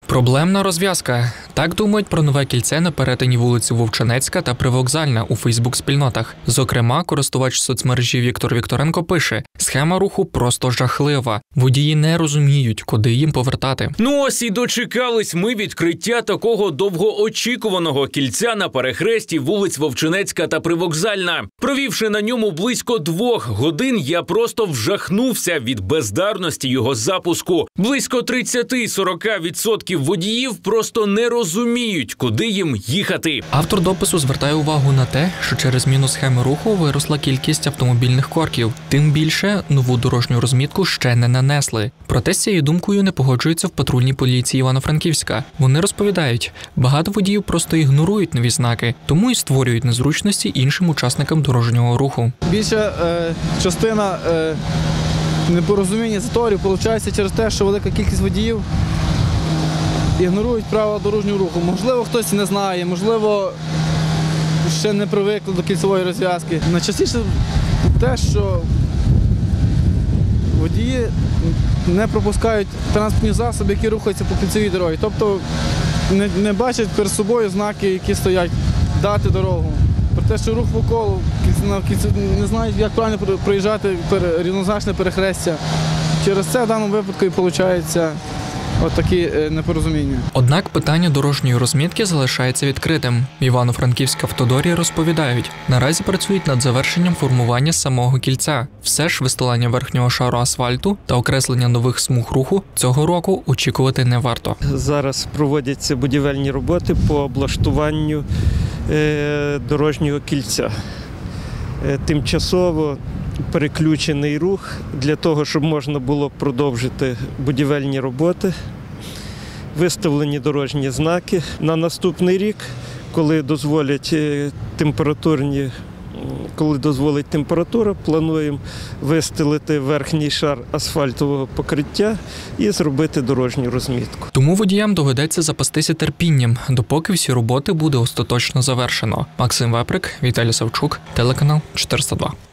Проблемна розв'язка. Так думають про нове кільце на перетині вулиці Вовчанецька та Привокзальна у фейсбук-спільнотах. Зокрема, користувач соцмережі Віктор Вікторенко пише: «Схема руху просто жахлива. Водії не розуміють, куди їм повертати». Ну ось і дочекались ми відкриття такого довгоочікуваного кільця на перехресті вулиць Вовчанецька та Привокзальна. Провівши на ньому близько 2 годин, я просто вжахнувся від бездарності його запуску. Близько 30-40% водіїв просто не розуміють, куди їм їхати. Автор допису звертає увагу на те, що через зміну схеми руху виросла кількість автомобільних корків. Тим більше, нову дорожню розмітку ще не нанесли. Проте з цією думкою не погоджуються в патрульній поліції Івано-Франківська. Вони розповідають, багато водіїв просто ігнорують нові знаки, тому і створюють незручності іншим учасникам дорожнього руху. Більша частина непорозуміння заторів виходить через те, що велика кількість водіїв ігнорують правила дорожнього руху. Можливо, хтось не знає, можливо, ще не привикли до кільцевої розв'язки. Найчастіше те, що водії не пропускають транспортні засоби, які рухаються по кільцевій дорозі. Тобто не бачать перед собою знаки, які стоять, дати дорогу. Про те, що рух по колу, не знають, як правильно проїжджати рівнозначне перехрестя. Через це в даному випадку і виходить такі непорозуміння. Однак питання дорожньої розмітки залишається відкритим. В Івано-Франківській автодорі розповідають, наразі працюють над завершенням формування самого кільця. Все ж вистилання верхнього шару асфальту та окреслення нових смуг руху цього року очікувати не варто. Зараз проводяться будівельні роботи по облаштуванню дорожнього кільця. Тимчасово переключений рух для того, щоб можна було продовжити будівельні роботи, виставлені дорожні знаки. На наступний рік, коли дозволить температура, плануємо вистелити верхній шар асфальтового покриття і зробити дорожню розмітку. Тому водіям доведеться запастися терпінням, допоки всі роботи буде остаточно завершено. Максим Веприк, Віталій Савчук, телеканал 402.